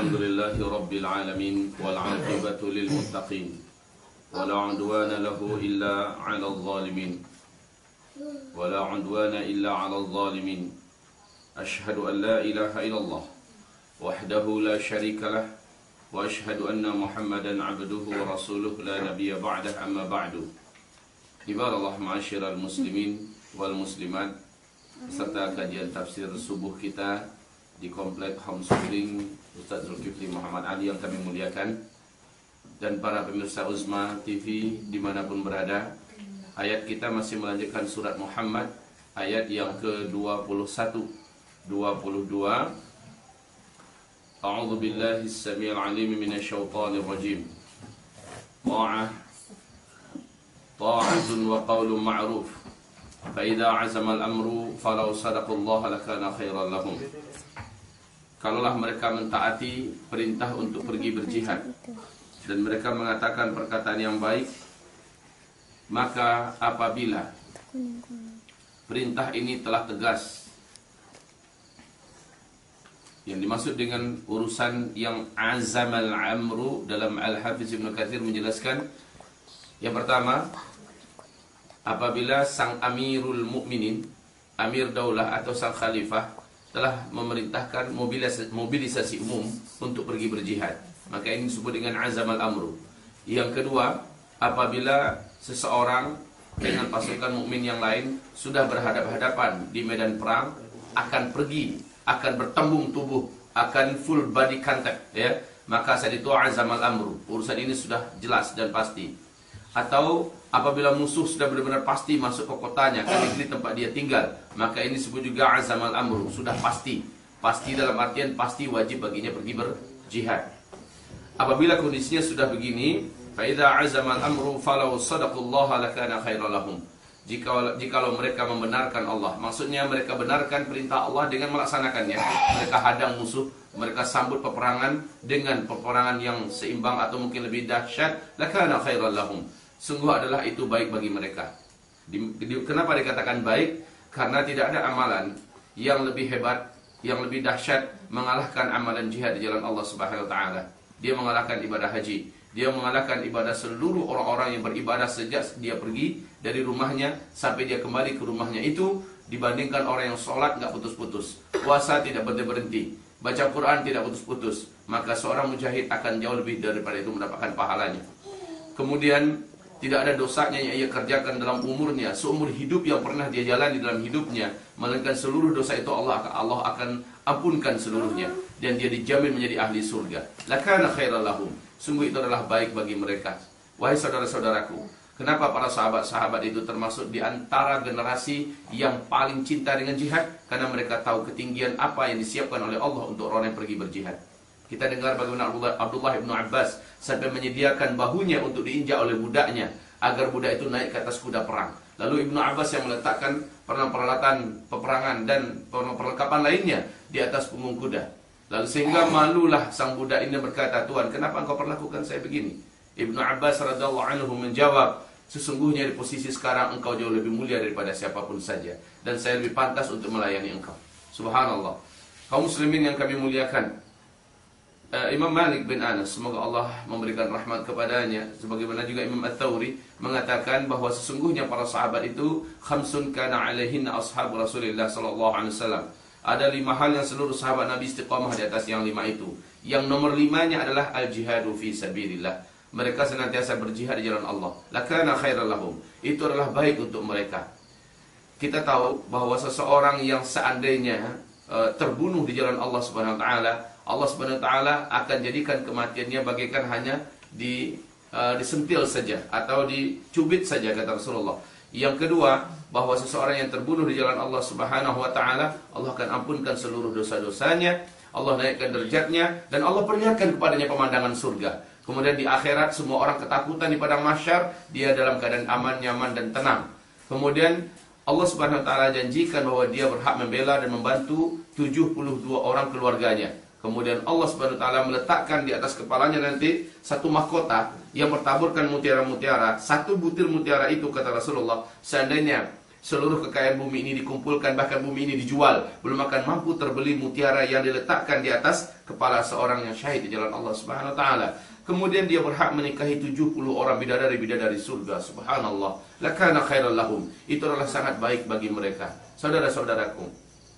الحمد لله رب العالمين والعاقبة للمتقين ولا عدوان له إلا على الظالمين أشهد أن لا إله إلا الله وحده لا شريك له وأشهد أن محمدا عبده ورسوله لا نبي بعده أما بعد عباد الله معاشر المسلمين والmuslimat, serta kajian tafsir subuh kita di komplek homeschooling Ustaz Zulkifli Muhammad Ali yang kami muliakan, dan para pemirsa Uzma TV dimanapun berada. Ayat kita masih melanjutkan surat Muhammad, ayat yang ke-21 22. A'udzu billahi as-sami'il 'alim minasyaitonir rajim. Ta'atun wa qaulun ma'ruf. Fa idza 'azama al-amru falau sadaqallaha lakana khairan lahum. Kalaulah mereka mentaati perintah untuk pergi berjihad dan mereka mengatakan perkataan yang baik, maka apabila perintah ini telah tegas, yang dimaksud dengan urusan yang azamal amru, dalam Al-Hafiz Ibnu Katsir menjelaskan, yang pertama, apabila sang amirul mukminin, amir daulah atau sang khalifah telah memerintahkan mobilisasi umum untuk pergi berjihad, maka ini disebut dengan azamal amru. Yang kedua, apabila seseorang dengan pasukan mukmin yang lain sudah berhadapan-hadapan di medan perang, akan pergi, akan bertembung tubuh, akan full body contact, ya, maka saat itu azamal amru, urusan ini sudah jelas dan pasti. Atau apabila musuh sudah benar-benar pasti masuk ke kotanya, ke negeri tempat dia tinggal, maka ini disebut juga azamal amru, sudah pasti. Pasti dalam artian pasti wajib baginya pergi berjihad. Apabila kondisinya sudah begini, fa idza azamal amru falau sadaqallaha lakana khairan lahum. Jikalau mereka membenarkan Allah, maksudnya mereka benarkan perintah Allah dengan melaksanakannya. Mereka hadang musuh, mereka sambut peperangan dengan peperangan yang seimbang atau mungkin lebih dahsyat, lakana khairan lahum. Sungguh adalah itu baik bagi mereka. Kenapa dikatakan baik? Karena tidak ada amalan yang lebih hebat, yang lebih dahsyat mengalahkan amalan jihad di jalan Allah Subhanahu wa taala. Dia mengalahkan ibadah haji, dia mengalahkan ibadah seluruh orang-orang yang beribadah sejak dia pergi dari rumahnya sampai dia kembali ke rumahnya itu, dibandingkan orang yang sholat nggak putus-putus, puasa tidak berhenti-berhenti, baca Quran tidak putus-putus, maka seorang mujahid akan jauh lebih daripada itu mendapatkan pahalanya. Kemudian tidak ada dosanya yang ia kerjakan dalam umurnya, seumur hidup yang pernah dia jalani dalam hidupnya, melainkan seluruh dosa itu Allah akan ampunkan seluruhnya, dan dia dijamin menjadi ahli surga. Lakana khairan lahum. Sungguh itu adalah baik bagi mereka. Wahai saudara-saudaraku, kenapa para sahabat-sahabat itu termasuk di antara generasi yang paling cinta dengan jihad? Karena mereka tahu ketinggian apa yang disiapkan oleh Allah untuk orang yang pergi berjihad. Kita dengar bagaimana Abdullah ibnu Abbas sampai menyediakan bahunya untuk diinjak oleh budaknya agar budak itu naik ke atas kuda perang. Lalu Ibnu Abbas yang meletakkan peralatan peperangan dan perlengkapan lainnya di atas punggung kuda. Lalu sehingga malulah sang budak ini berkata, "Tuan, kenapa engkau perlakukan saya begini?" Ibnu Abbas radhiyallahu anhu menjawab, "Sesungguhnya di posisi sekarang engkau jauh lebih mulia daripada siapapun saja, dan saya lebih pantas untuk melayani engkau." Subhanallah. Kaum muslimin yang kami muliakan, Imam Malik bin Anas, semoga Allah memberikan rahmat kepadanya, sebagaimana juga Imam At-Thawri mengatakan bahwa sesungguhnya para sahabat itu khamsun kana alaihinna ashabu Rasulillah sallallahu alaihi wasallam. Ada 5 hal yang seluruh sahabat Nabi istiqamah di atas yang 5 itu. Yang nomor 5-nya adalah al-jihadu fi sabilillah. Mereka senantiasa berjihad di jalan Allah. Lakana khairan lahum. Itu adalah baik untuk mereka. Kita tahu bahwa seseorang yang seandainya terbunuh di jalan Allah Subhanahu wa taala, Allah Subhanahu wa taala akan jadikan kematiannya bagaikan hanya disentil saja atau dicubit saja, kata Rasulullah. Yang kedua, bahwa seseorang yang terbunuh di jalan Allah Subhanahu wa taala, Allah akan ampunkan seluruh dosa-dosanya, Allah naikkan derajatnya, dan Allah perlihatkan kepadanya pemandangan surga. Kemudian di akhirat semua orang ketakutan di padang mahsyar, dia dalam keadaan aman, nyaman dan tenang. Kemudian Allah Subhanahu wa taala janjikan bahwa dia berhak membela dan membantu 72 orang keluarganya. Kemudian Allah Subhanahu wa taala meletakkan di atas kepalanya nanti satu mahkota yang bertaburkan mutiara-mutiara. Satu butir mutiara itu, kata Rasulullah, seandainya seluruh kekayaan bumi ini dikumpulkan, bahkan bumi ini dijual, belum akan mampu terbeli mutiara yang diletakkan di atas kepala seorang yang syahid di jalan Allah Subhanahu wa taala. Kemudian dia berhak menikahi 70 orang bidadari-bidadari surga. Subhanallah. Lakana khairal lahum. Itu adalah sangat baik bagi mereka. Saudara-saudaraku,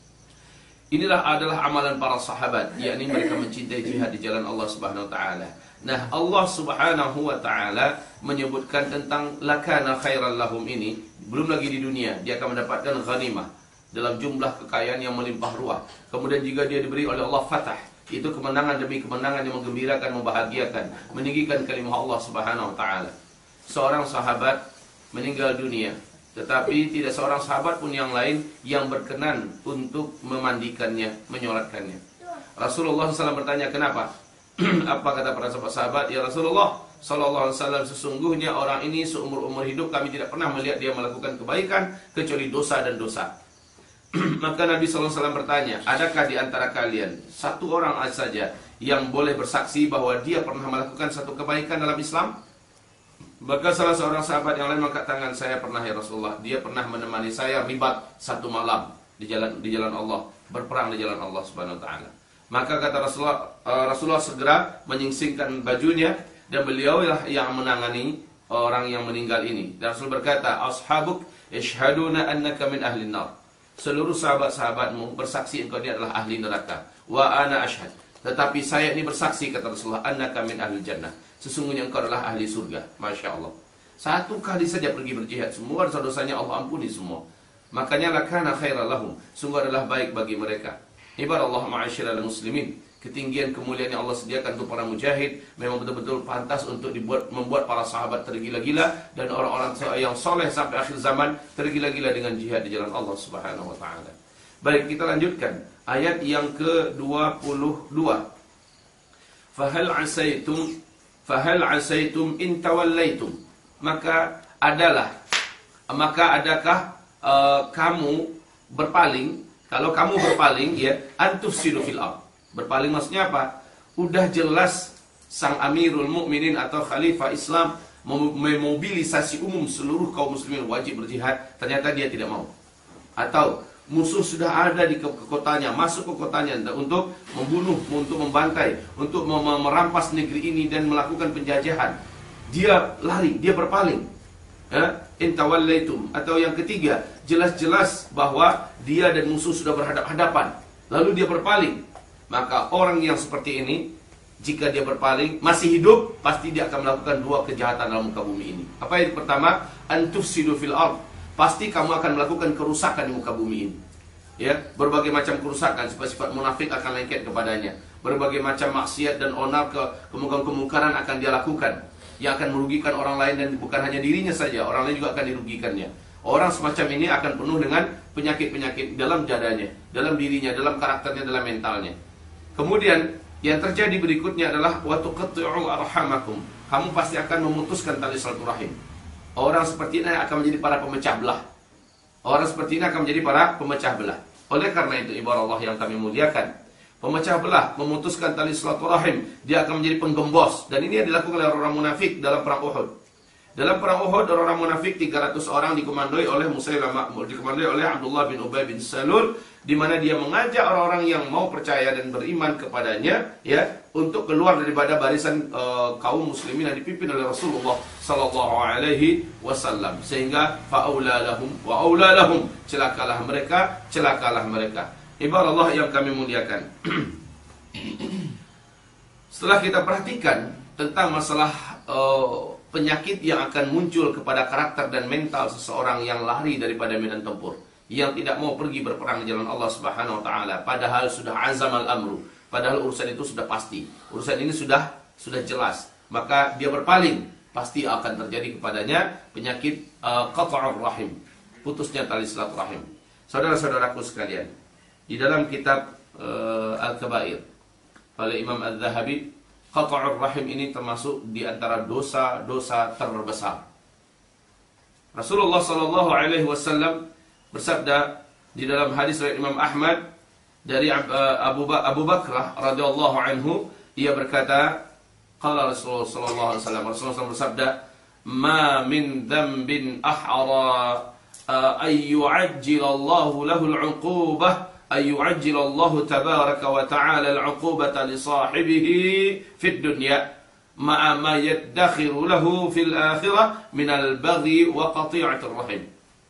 inilah adalah amalan para sahabat, yakni mereka mencintai jihad di jalan Allah Subhanahu wa taala. Nah, Allah Subhanahu wa taala menyebutkan tentang lakana khairal lahum ini, belum lagi di dunia dia akan mendapatkan ghanimah dalam jumlah kekayaan yang melimpah ruah. Kemudian juga dia diberi oleh Allah fatah, itu kemenangan demi kemenangan yang menggembirakan, membahagiakan, meninggikan kalimah Allah Subhanahu wa taala. Seorang sahabat meninggal dunia, tetapi tidak seorang sahabat pun yang lain yang berkenan untuk memandikannya, menyolatkannya. Rasulullah SAW bertanya, kenapa? Apa kata para sahabat? Ya Rasulullah sallallahu alaihi wasallam, sesungguhnya orang ini seumur-umur hidup kami tidak pernah melihat dia melakukan kebaikan kecuali dosa dan dosa. Maka Nabi sallallahu alaihi wasallam bertanya, adakah di antara kalian satu orang saja yang boleh bersaksi bahwa dia pernah melakukan satu kebaikan dalam Islam? Maka salah seorang sahabat yang lain mengangkat tangan, saya pernah ya Rasulullah. Dia pernah menemani saya ribat satu malam di jalan Allah, berperang di jalan Allah Subhanahu wa taala. Maka kata Rasulullah segera menyingsingkan bajunya, dan beliaulah yang menangani orang yang meninggal ini. Dan Rasul berkata, ashabuk yashhaduna annaka min ahli nar. Seluruh sahabat-sahabatmu bersaksi engkau ini adalah ahli neraka. Wa ana ashhad. Tetapi saya ini bersaksi, kata Rasulullah, annaka min ahli jannah. Sesungguhnya engkau adalah ahli surga. Masya Allah. Satu kali saja pergi berjihad, semua dosa-dosanya Allah ampuni semua. Makanya lakana khairal lahum. Sungguh adalah baik bagi mereka. Ibarat Allah ma'asyiral muslimin, ketinggian kemuliaan yang Allah sediakan untuk para mujahid memang betul-betul pantas untuk membuat para sahabat tergila-gila dan orang-orang yang soleh sampai akhir zaman tergila-gila dengan jihad di jalan Allah Subhanahu wa taala. Baik, kita lanjutkan ayat yang ke-22. Fahal asaitum in tawallaitum. Maka adakah kamu berpaling? Kalau kamu berpaling, ya, antufsidu fil ardh. Berpaling maksudnya apa? Udah jelas sang Amirul Mukminin atau Khalifah Islam memobilisasi umum seluruh kaum muslimin wajib berjihad, ternyata dia tidak mau. Atau musuh sudah ada di kotanya, masuk ke kotanya untuk membunuh, untuk membantai, untuk merampas negeri ini dan melakukan penjajahan. Dia lari, dia berpaling. Intawallaitum. Atau yang ketiga, jelas-jelas bahwa dia dan musuh sudah berhadap-hadapan, lalu dia berpaling. Maka orang yang seperti ini, jika dia berpaling masih hidup, pasti dia akan melakukan dua kejahatan dalam muka bumi ini. Apa yang pertama? Antufsidu fil ardh. Pasti kamu akan melakukan kerusakan di muka bumi ini. Ya, berbagai macam kerusakan, sifat-sifat munafik akan lengket kepadanya. Berbagai macam maksiat dan onar, kemungkaran akan dia lakukan, yang akan merugikan orang lain, dan bukan hanya dirinya saja, orang lain juga akan dirugikannya. Orang semacam ini akan penuh dengan penyakit-penyakit dalam dadanya, dalam dirinya, dalam karakternya, dalam mentalnya. Kemudian yang terjadi berikutnya adalah wa tuqatti'u arhamakum. Kamu pasti akan memutuskan tali silaturahim. Orang seperti ini akan menjadi para pemecah belah. Orang seperti ini akan menjadi para pemecah belah. Oleh karena itu, ibarat Allah yang kami muliakan, pemecah belah, memutuskan tali silaturahim, dia akan menjadi penggembos. Dan ini yang dilakukan oleh orang munafik dalam perang Uhud. Dalam perang Uhud, orang munafik 300 orang dikomandoi oleh Abdullah bin Ubay bin Salul, di mana dia mengajak orang-orang yang mau percaya dan beriman kepadanya, ya, untuk keluar daripada barisan kaum muslimin yang dipimpin oleh Rasulullah sallallahu alaihi wasallam, sehingga fa'aula lahum wa aula lahum, celakalah mereka, celakalah mereka. Ibarat Allah yang kami muliakan. Setelah kita perhatikan tentang masalah penyakit yang akan muncul kepada karakter dan mental seseorang yang lari daripada medan tempur, yang tidak mau pergi berperang di jalan Allah Subhanahu wa taala, padahal sudah azam al-amru, padahal urusan itu sudah pasti, urusan ini sudah jelas, maka dia berpaling, pasti akan terjadi kepadanya penyakit qat'ur rahim, putusnya tali silaturahim. Saudara-saudaraku sekalian, di dalam kitab Al-Kabair oleh Imam Al-Zahabi, qat'ur rahim ini termasuk di antara dosa-dosa terbesar. Rasulullah sallallahu alaihi wasallam bersabda di dalam hadis dari Imam Ahmad dari Abu Bakrah radhiyallahu anhu, ia berkata, qala Rasulullah sallallahu alaihi wasallam, Rasulullah bersabda, ma min dzambin ahra ayyu'ajjilallahu lahul 'uqubah, ayyu'ajjilallahu tabaraka wa ta'ala al-'uqubata li sahibihi fid dunya ma'a ma yaddakhiru lahu fil akhirah min al-baghi wa qati'atir rahim.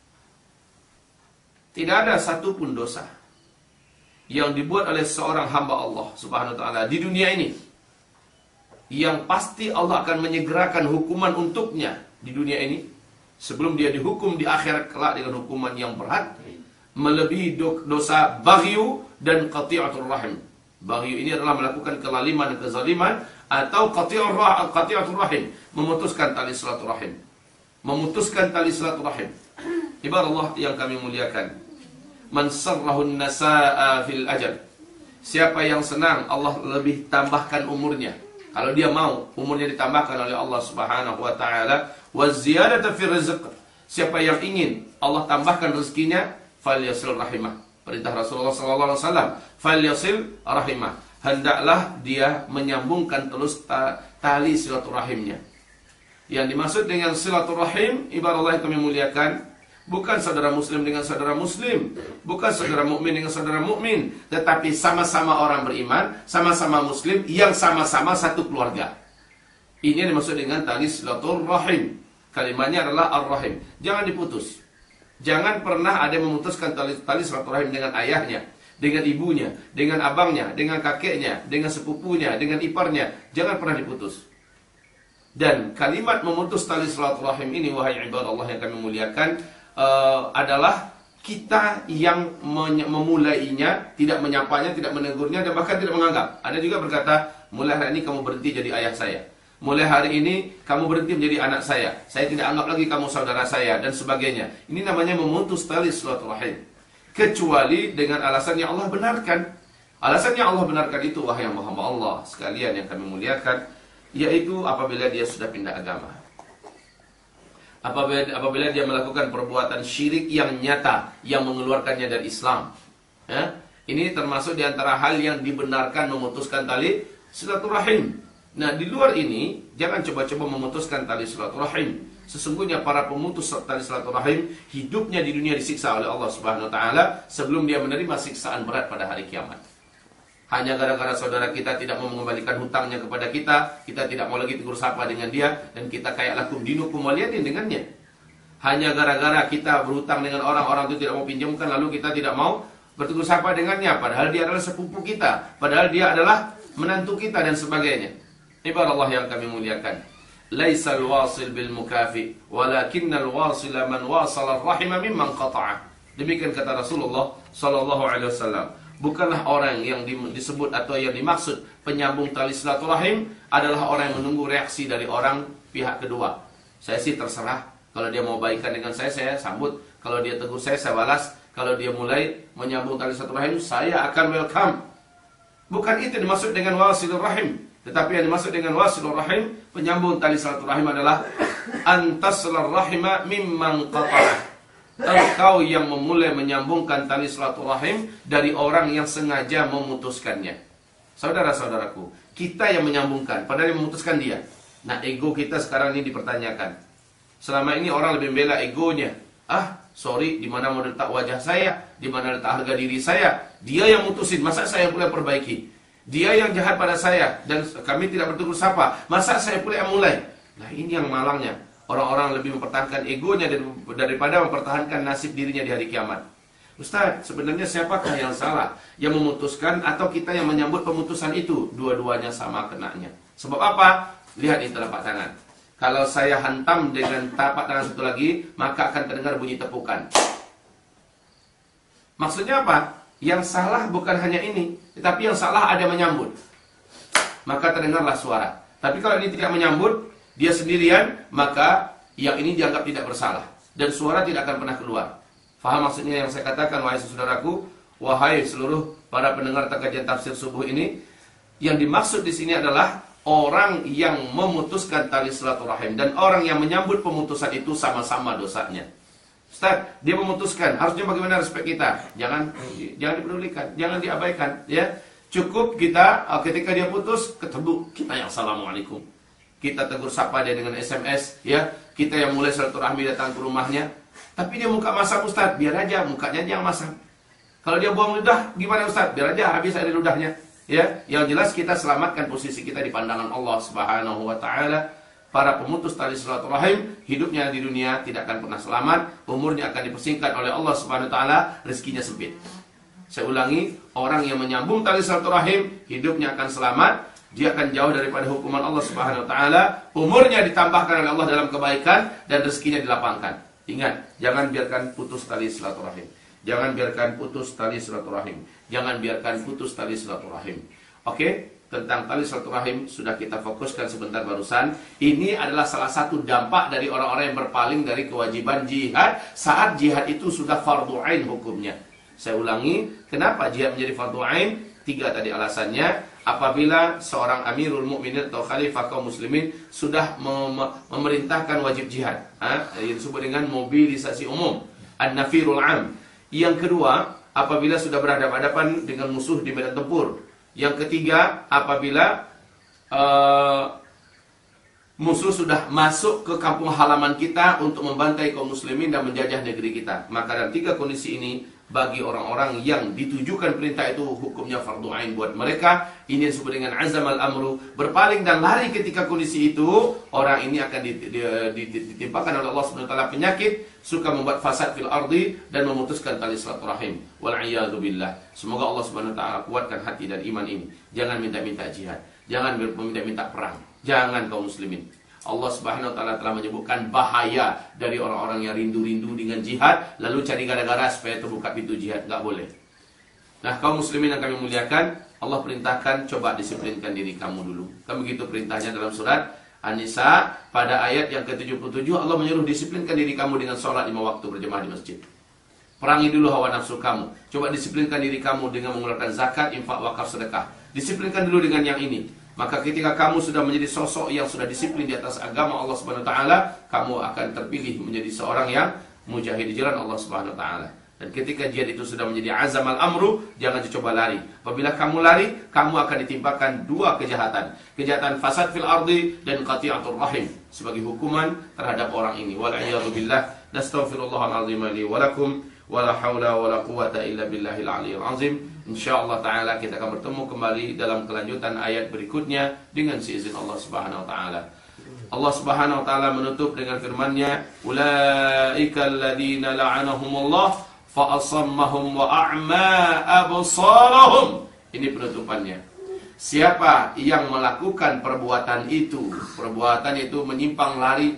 Tidak ada satupun dosa yang dibuat oleh seorang hamba Allah Subhanahu wa taala di dunia ini yang pasti Allah akan menyegerakan hukuman untuknya di dunia ini sebelum dia dihukum di akhirat kelak dengan hukuman yang berat melebihi dosa baghyu dan qati'atur rahim. Baghyu ini adalah melakukan kelaliman dan kezaliman, atau qati'atur rahim, memutuskan tali silaturahim. Memutuskan tali silaturahim. Ibarat Allah yang kami muliakan, man sarrahu an-nasaa fil ajal. Siapa yang senang Allah lebih tambahkan umurnya, kalau dia mau umurnya ditambahkan oleh Allah Subhanahu wa taala, wa ziyadata fil rizq. Siapa yang ingin Allah tambahkan rezekinya, falyasil rahimah. Perintah Rasulullah sallallahu alaihi wasallam, falyasil rahimah. Hendaklah dia menyambungkan terus tali silaturahimnya. Yang dimaksud dengan silaturahim, ibarat Allah yang kami muliakan, bukan saudara muslim dengan saudara muslim, bukan saudara mukmin dengan saudara mukmin, tetapi sama-sama orang beriman, sama-sama muslim, yang sama-sama satu keluarga. Ini yang dimaksud dengan tali silaturahim. Kalimatnya adalah ar-rahim. Jangan diputus. Jangan pernah ada yang memutuskan tali silaturahim dengan ayahnya, dengan ibunya, dengan abangnya, dengan kakeknya, dengan sepupunya, dengan iparnya. Jangan pernah diputus. Dan kalimat memutus tali silaturahim ini, wahai ibadah Allah yang kami muliakan, adalah kita yang memulainya, tidak menyapanya, tidak menegurnya, dan bahkan tidak menganggap. Ada juga berkata, mulai hari ini kamu berhenti jadi ayah saya. Mulai hari ini kamu berhenti menjadi anak saya tidak anggap lagi kamu saudara saya, dan sebagainya. Ini namanya memutus tali silaturahim. Kecuali dengan alasan yang Allah benarkan. Alasan yang Allah benarkan itu, wahai hamba Allah sekalian yang kami muliakan, yaitu apabila dia sudah pindah agama. Apabila dia melakukan perbuatan syirik yang nyata, yang mengeluarkannya dari Islam. Ya? Ini termasuk di antara hal yang dibenarkan memutuskan tali silaturahim. Nah, di luar ini, jangan coba-coba memutuskan tali silaturahim. Sesungguhnya para pemutus tali silaturahim hidupnya di dunia disiksa oleh Allah Subhanahu wa taala sebelum dia menerima siksaan berat pada hari kiamat. Hanya gara-gara saudara kita tidak mau mengembalikan hutangnya kepada kita tidak mau lagi tegur sapa dengan dia, dan kita kayak lakum dinukum waliyadin dengannya. Hanya gara-gara kita berhutang dengan orang itu tidak mau pinjamkan, lalu kita tidak mau bertegur sapa dengannya, padahal dia adalah sepupu kita, padahal dia adalah menantu kita, dan sebagainya. Ibarat Allah yang kami muliakan, laisal wasil bil mukafi walakinnal wasila man wasala rahima mimman qata'a. Demikian kata Rasulullah sallallahu alaihi wasallam. Bukanlah orang yang disebut atau yang dimaksud penyambung tali silaturahim adalah orang yang menunggu reaksi dari orang pihak kedua. Saya sih terserah, kalau dia mau baikan dengan saya sambut. Kalau dia tegur saya balas. Kalau dia mulai menyambung tali silaturahim, saya akan welcome. Bukan itu dimaksud dengan wasilur rahim. Tetapi yang dimaksud dengan wasilur rahim, penyambung tali silaturahim adalah antaslar rahima mimman qata'a. Engkau yang memulai menyambungkan tali silaturahim dari orang yang sengaja memutuskannya. Saudara-saudaraku, kita yang menyambungkan, padahal yang memutuskan dia. Nah, ego kita sekarang ini dipertanyakan. Selama ini orang lebih membela egonya. Sorry, di mana mau letak wajah saya, di mana letak harga diri saya. Dia yang mutusin, masa saya pula perbaiki? Dia yang jahat pada saya dan kami tidak bertegur sapa, masa saya pula yang mulai? Nah, ini yang malangnya. Orang-orang lebih mempertahankan egonya daripada mempertahankan nasib dirinya di hari kiamat. Ustaz, sebenarnya siapakah yang salah? Yang memutuskan atau kita yang menyambut pemutusan itu? Dua-duanya sama kenanya. Sebab apa? Lihat ini telapak tangan. Kalau saya hantam dengan telapak tangan satu lagi, maka akan terdengar bunyi tepukan. Maksudnya apa? Yang salah bukan hanya ini, tetapi yang salah ada menyambut. Maka terdengarlah suara. Tapi kalau ini tidak menyambut, dia sendirian, maka yang ini dianggap tidak bersalah. Dan suara tidak akan pernah keluar. Faham maksudnya yang saya katakan, wahai saudaraku, wahai seluruh para pendengar kajian tafsir subuh ini, yang dimaksud di sini adalah orang yang memutuskan tali silaturahim dan orang yang menyambut pemutusan itu sama-sama dosanya. Ustaz, dia memutuskan, harusnya bagaimana respek kita? Jangan dipedulikan, jangan diabaikan, ya. Cukup kita ketika dia putus, ketemu kita yang assalamualaikum. Kita tegur sapa dia dengan SMS, ya. Kita yang mulai silaturahmi datang ke rumahnya. Tapi dia muka masam Ustaz, biar aja mukanya yang masam. Kalau dia buang ludah, gimana Ustaz? Biar aja habis air ludahnya. Ya, yang jelas kita selamatkan posisi kita di pandangan Allah Subhanahu wa taala. Para pemutus tali silaturahim, hidupnya di dunia tidak akan pernah selamat, umurnya akan dipersingkat oleh Allah Subhanahu wa taala, rezekinya sempit. Saya ulangi, orang yang menyambung tali silaturahim, hidupnya akan selamat, dia akan jauh daripada hukuman Allah Subhanahu wa taala, umurnya ditambahkan oleh Allah dalam kebaikan dan rezekinya dilapangkan. Ingat, jangan biarkan putus tali silaturahim. Jangan biarkan putus tali silaturahim. Jangan biarkan putus tali silaturahim. Oke, tentang tali silaturahim sudah kita fokuskan sebentar barusan. Ini adalah salah satu dampak dari orang-orang yang berpaling dari kewajiban jihad saat jihad itu sudah fardu ain hukumnya. Saya ulangi, kenapa jihad menjadi fardu ain? 3 tadi alasannya. Apabila seorang amirul mukminin atau khalifah kaum muslimin sudah memerintahkan wajib jihad, yang disebut dengan mobilisasi umum, an-nafirul am. Yang kedua, apabila sudah berhadapan-hadapan dengan musuh di medan tempur. Yang ketiga, apabila musuh sudah masuk ke kampung halaman kita untuk membantai kaum muslimin dan menjajah negeri kita. Maka dalam 3 kondisi ini, bagi orang-orang yang ditujukan perintah itu hukumnya fardu ain buat mereka. Ini yang disebut dengan azam al-amru, berpaling dan lari ketika kondisi itu, orang ini akan ditimpakan oleh Allah Subhanahu wa taala penyakit, suka membuat fasad fil ardi dan memutuskan tali silaturahim. Wal a'yadu billah. Semoga Allah Subhanahu wa taala kuatkan hati dan iman ini. Jangan minta-minta jihad, jangan minta perang. Jangan kaum muslimin. Allah Subhanahu wa taala telah menyebutkan bahaya dari orang-orang yang rindu-rindu dengan jihad lalu cari gara-gara supaya terbuka pintu jihad. Enggak boleh. Nah, kaum muslimin yang kami muliakan, Allah perintahkan coba disiplinkan diri kamu dulu. Kan begitu perintahnya dalam surat An-Nisa pada ayat yang ke-77, Allah menyuruh disiplinkan diri kamu dengan sholat 5 waktu berjamaah di masjid. Perangi dulu hawa nafsu kamu. Coba disiplinkan diri kamu dengan mengeluarkan zakat, infak, wakaf, sedekah. Disiplinkan dulu dengan yang ini. Maka ketika kamu sudah menjadi sosok yang sudah disiplin di atas agama Allah Subhanahu wa taala, kamu akan terpilih menjadi seorang yang mujahid di jalan Allah Subhanahu wa taala. Dan ketika jihad itu sudah menjadi azam al-amru, jangan coba lari. Apabila kamu lari, kamu akan ditimpakan 2 kejahatan. Kejahatan fasad fil ardi dan qati'atur rahim sebagai hukuman terhadap orang ini. Wal a'yadu billah. Nastaghfirullahal azim li wa lakum. Wala haula wala quwata illa billahil aliyyil azim. Insyaallah taala kita akan bertemu kembali dalam kelanjutan ayat berikutnya dengan seizin Allah Subhanahu wa taala. Allah Subhanahu wa taala menutup dengan firman-Nya, ulaikal ladzina la'anahumullah fa asammahum wa a'ma absarahum. Ini penutupannya. Siapa yang melakukan perbuatan itu menyimpang lari,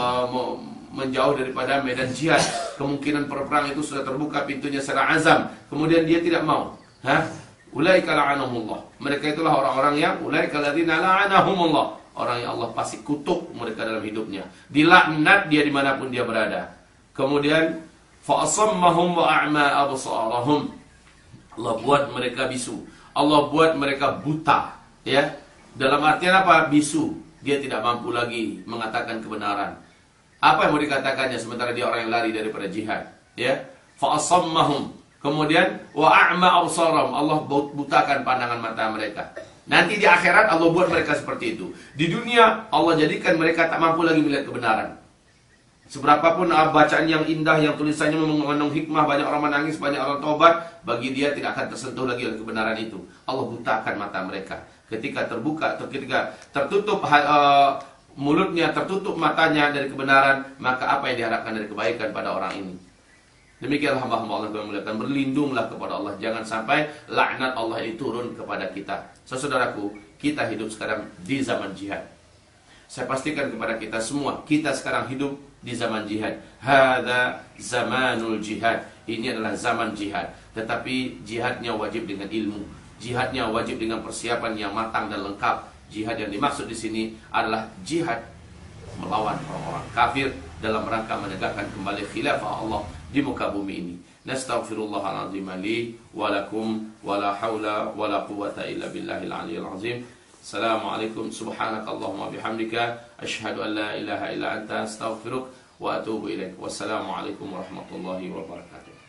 menjauh daripada medan jihad, kemungkinan perang itu sudah terbuka pintunya secara azam, kemudian dia tidak mau, ulaika la'anahumullah. Mereka itulah orang-orang yang ulaika ladzina la'anahumullah, orang yang Allah pasti kutuk mereka dalam hidupnya, dilaknat dia dimanapun dia berada. Kemudian fa asammahum wa a'ma absarahum, Allah buat mereka bisu, Allah buat mereka buta, ya. Dalam artian apa? Bisu, dia tidak mampu lagi mengatakan kebenaran. Apa yang mau dikatakannya sementara dia orang yang lari daripada jihad, ya? Fa asammahum, kemudian wa a'ma absarahum, Allah butakan pandangan mata mereka. Nanti di akhirat Allah buat mereka seperti itu. Di dunia Allah jadikan mereka tak mampu lagi melihat kebenaran. Seberapapun bacaan yang indah, yang tulisannya mengandung hikmah, banyak orang menangis, banyak orang taubat, bagi dia tidak akan tersentuh lagi oleh kebenaran itu. Allah butakan mata mereka. Ketika terbuka, ketika tertutup mulutnya, tertutup matanya dari kebenaran, maka apa yang diharapkan dari kebaikan pada orang ini? Demikianlah hamba-hamba Allah yang memuliakan, berlindunglah kepada Allah, jangan sampai laknat Allah itu turun kepada kita. Saudaraku, kita hidup sekarang di zaman jihad. Saya pastikan kepada kita semua, kita sekarang hidup di zaman jihad. Hadza zamanul jihad. Ini adalah zaman jihad. Tetapi jihadnya wajib dengan ilmu. Jihadnya wajib dengan persiapan yang matang dan lengkap. Jihad yang dimaksud di sini adalah jihad melawan orang-orang kafir dalam rangka menegakkan kembali khilafah Allah di muka bumi ini. Nastaghfirullahaladzim li wa lakum wa la haula wa la quwata illa billahil aliyyil azim. Assalamualaikum subhanakallahumma bihamdika asyhadu an la ilaha illa anta astaghfiruk wa atubu ilaik. Wassalamualaikum warahmatullahi wabarakatuh.